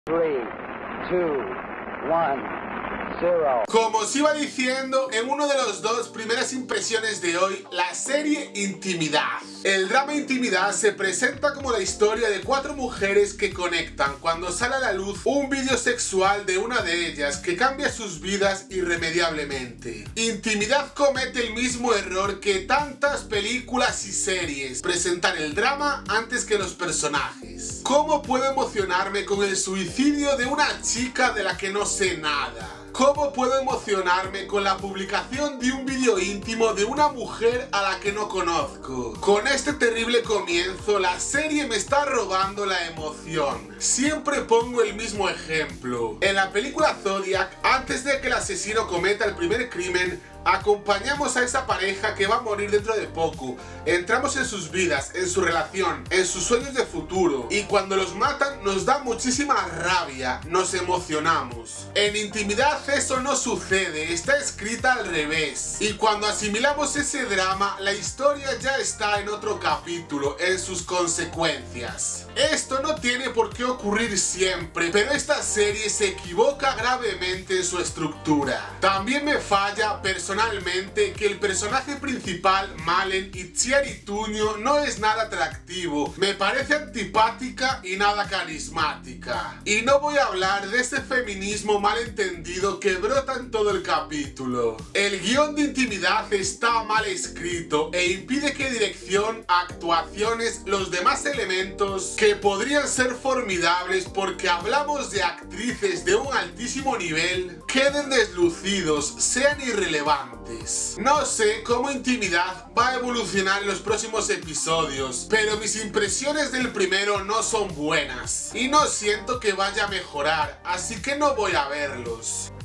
3, 2, 1, 0. Como os iba diciendo, en uno de los dos primeras impresiones de hoy, la serie Intimidad. El drama Intimidad se presenta como la historia de 4 mujeres que conectan cuando sale a la luz un vídeo sexual de una de ellas que cambia sus vidas irremediablemente. Intimidad comete el mismo error que tantas películas y series: presentar el drama antes que los personajes. ¿Cómo puedo emocionarme con el suicidio de una chica de la que no sé nada? ¿Cómo puedo emocionarme con la publicación de un vídeo íntimo de una mujer a la que no conozco? Con este terrible comienzo, la serie me está robando la emoción. Siempre pongo el mismo ejemplo. En la película Zodiac, antes de que el asesino cometa el primer crimen, acompañamos a esa pareja que va a morir dentro de poco. Entramos en sus vidas, en su relación, en sus sueños de futuro. Y cuando los matan nos da muchísima rabia, nos emocionamos. En Intimidad eso no sucede, está escrita al revés. Y cuando asimilamos ese drama, la historia ya está en otro capítulo, en sus consecuencias. Esto no tiene por qué ocurrir siempre, pero esta serie se equivoca gravemente en su estructura. También me falla personalmente que el personaje principal, Malen Itziaritugno, no es nada atractivo. Me parece antipática y nada carismática. Y no voy a hablar de ese feminismo malentendido que brota en todo el capítulo. El guión de Intimidad está mal escrito e impide que dirección, actuaciones, los demás elementos que podrían ser formidables porque hablamos de actrices de un altísimo nivel, queden deslucidos, sean irrelevantes. No sé cómo Intimidad va a evolucionar en los próximos episodios, pero mis impresiones del primero no son buenas y no siento que vaya a mejorar, así que no voy a verlos.